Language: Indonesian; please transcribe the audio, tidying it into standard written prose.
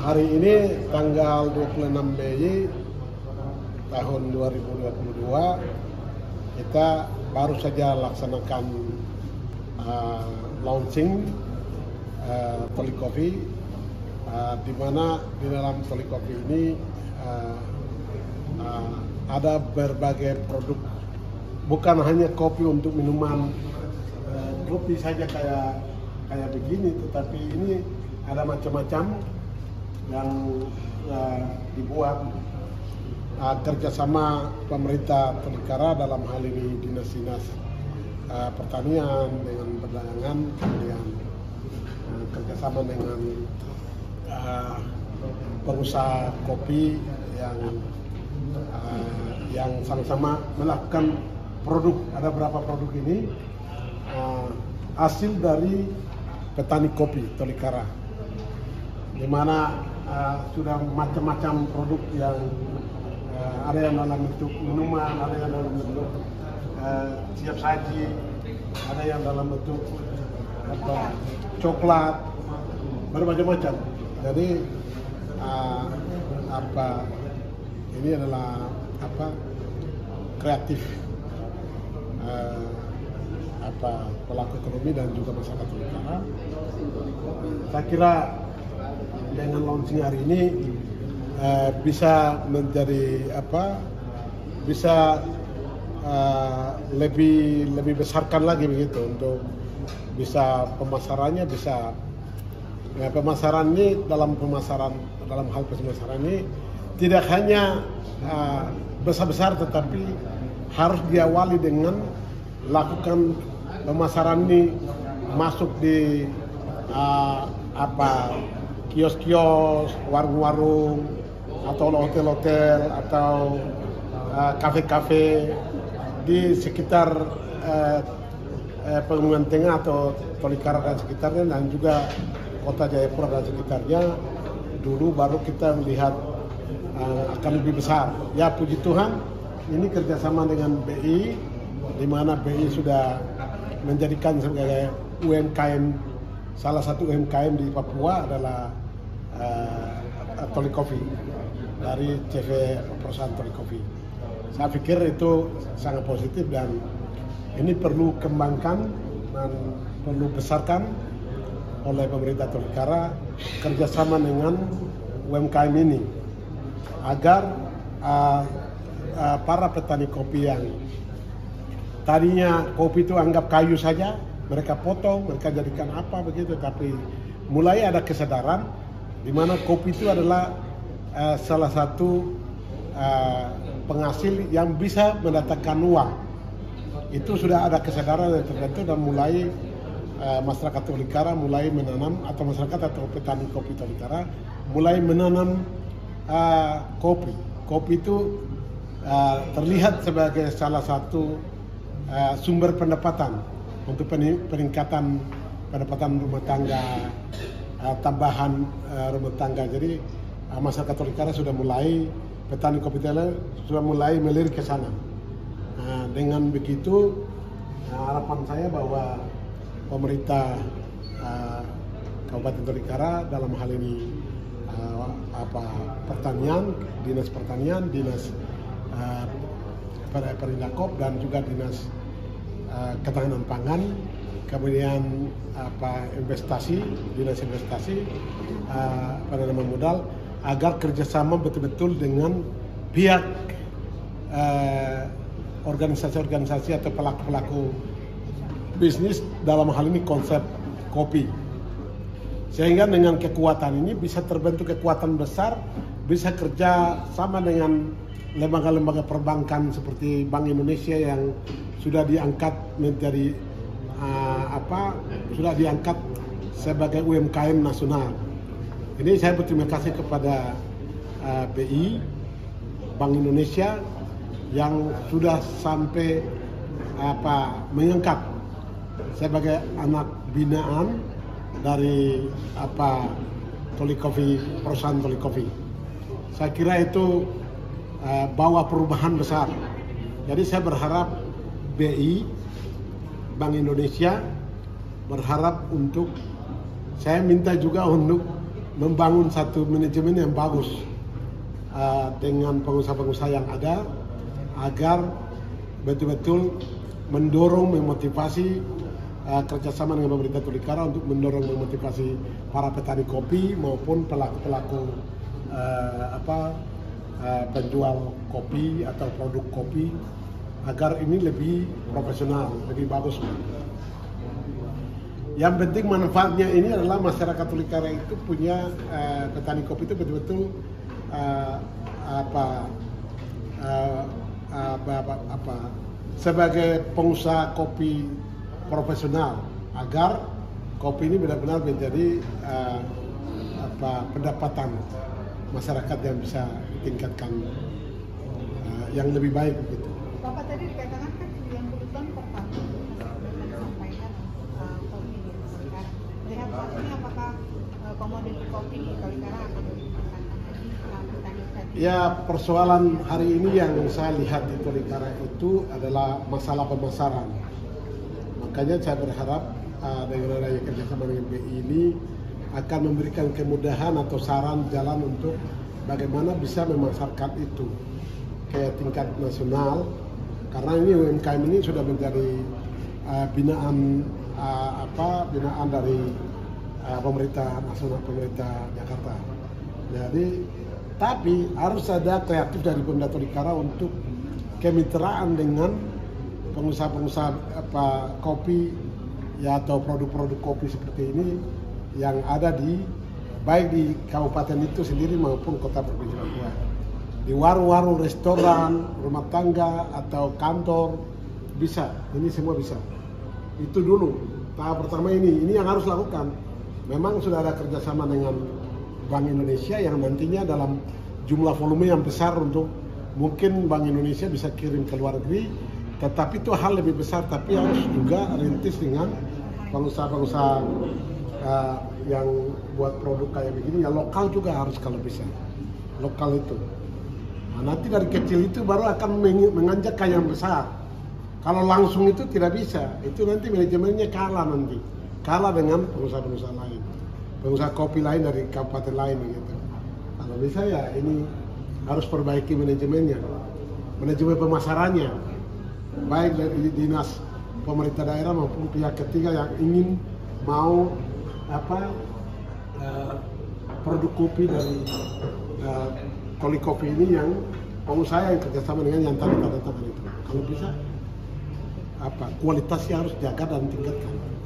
Hari ini tanggal 26 Mei tahun 2022 kita baru saja laksanakan launching Tolikopi, di mana di dalam Tolikopi ini ada berbagai produk, bukan hanya kopi untuk minuman kopi saja kayak begini, tetapi ini ada macam-macam yang dibuat kerjasama pemerintah Tolikara, dalam hal ini dinas-dinas pertanian dengan perdagangan, kemudian kerjasama dengan pengusaha kopi yang sama-sama melakukan produk. Ada berapa produk ini hasil dari petani kopi Tolikara, di mana sudah macam-macam produk yang ada yang dalam bentuk minuman, ada yang dalam bentuk siap saji, ada yang dalam bentuk coklat, bermacam-macam. Jadi ini adalah kreatif pelaku ekonomi dan juga masyarakat Tolikara. Saya kira dengan launching hari ini bisa menjadi bisa lebih besarkan lagi begitu, untuk bisa pemasarannya, bisa pemasaran ini dalam hal pemasaran ini tidak hanya besar-besar, tetapi harus diawali dengan lakukan pemasaran ini masuk di kios-kios, warung-warung, atau hotel-hotel, atau kafe-kafe di sekitar Pegunungan Tengah atau Tolikara dan sekitarnya, dan juga Kota Jayapura dan sekitarnya. Dulu baru kita melihat akan lebih besar. Ya, puji Tuhan, ini kerjasama dengan BI, di mana BI sudah menjadikan sebagai UMKM, salah satu UMKM di Papua adalah Tolikopi, dari CV perusahaan Tolikopi. Saya pikir itu sangat positif, dan ini perlu kembangkan dan perlu besarkan oleh pemerintah Tolikara kerjasama dengan UMKM ini, agar para petani kopi yang tadinya kopi itu anggap kayu saja, mereka potong, mereka jadikan apa begitu, tapi mulai ada kesadaran di mana kopi itu adalah salah satu penghasil yang bisa mendatangkan uang. Itu sudah ada kesadaran yang tertentu, dan mulai masyarakat Tolikara mulai menanam, atau masyarakat atau petani kopi Tolikara mulai menanam kopi. Kopi itu terlihat sebagai salah satu sumber pendapatan untuk peningkatan pendapatan rumah tangga, tambahan rumah tangga. Jadi masyarakat Tolikara sudah mulai, petani kopi Tolikara sudah mulai melirik ke sana. Dengan begitu, harapan saya bahwa pemerintah Kabupaten Tolikara, dalam hal ini pertanian, dinas Perindakop, dan juga dinas ketahanan pangan, kemudian dinas investasi, penanaman modal, agar kerjasama betul-betul dengan pihak organisasi-organisasi atau pelaku-pelaku bisnis, dalam hal ini konsep kopi, sehingga dengan kekuatan ini bisa terbentuk kekuatan besar, bisa kerja sama dengan lembaga-lembaga perbankan seperti Bank Indonesia yang sudah diangkat menjadi sudah diangkat sebagai UMKM nasional. Ini saya berterima kasih kepada BI, Bank Indonesia, yang sudah sampai mengangkat sebagai anak binaan dari Tolikopi, perusahaan Tolikopi. Saya kira itu bawa perubahan besar. Jadi saya berharap BI, Bank Indonesia, berharap untuk, saya minta juga untuk membangun satu manajemen yang bagus dengan pengusaha-pengusaha yang ada agar betul-betul mendorong, memotivasi kerjasama dengan pemerintah Tolikara untuk mendorong, memotivasi para petani kopi maupun pelaku-pelaku penjual kopi atau produk kopi agar ini lebih profesional, lebih bagus. Yang penting manfaatnya ini adalah masyarakat Tolikara itu punya petani kopi itu betul-betul sebagai pengusaha kopi profesional agar kopi ini benar-benar menjadi pendapatan masyarakat yang bisa ditingkatkan yang lebih baik begitu. Bapak tadi dikatakan kan 90 ton per tahun disampaikan kopi di Tolikara. Melihat saat ini apakah komoditi kopi di Tolikara akan meningkatkan petani? Ya, persoalan hari ini yang saya lihat di Tolikara itu adalah masalah pemasaran. Makanya saya berharap dengan adanya kerjasama dengan BI ini akan memberikan kemudahan atau saran jalan untuk bagaimana bisa memasarkan itu ke tingkat nasional. Karena ini UMKM ini sudah menjadi binaan dari pemerintah nasional, pemerintah Jakarta. Jadi, tapi harus ada kreatif dari pemerintah Tolikara untuk kemitraan dengan pengusaha-pengusaha kopi ya atau produk-produk kopi seperti ini yang ada baik di kabupaten itu sendiri maupun kota provinsi Papua. Di warung-warung, restoran, rumah tangga atau kantor bisa, ini semua bisa. Itu dulu tahap pertama ini yang harus lakukan. Memang sudah ada kerjasama dengan Bank Indonesia yang nantinya dalam jumlah volume yang besar untuk mungkin Bank Indonesia bisa kirim ke luar negeri. Tetapi itu hal lebih besar, tapi harus juga rintis dengan pengusaha-pengusaha yang buat produk kayak begini. Ya lokal juga harus kalau bisa, lokal itu. Nah, nanti dari kecil itu baru akan menganjak ke yang besar. Kalau langsung itu tidak bisa, itu nanti manajemennya kalah nanti. Kalah dengan pengusaha-pengusaha lain. Pengusaha kopi lain dari kabupaten lain gitu. Kalau bisa ya ini harus perbaiki manajemennya. Manajemen pemasarannya. Baik dari dinas pemerintah daerah maupun pihak ketiga yang ingin mau produk kopi dari Kopi ini yang pengusaha yang kerjasama dengan yang tanda-tanda itu. Kalau bisa kualitasnya harus jaga dan tingkatkan.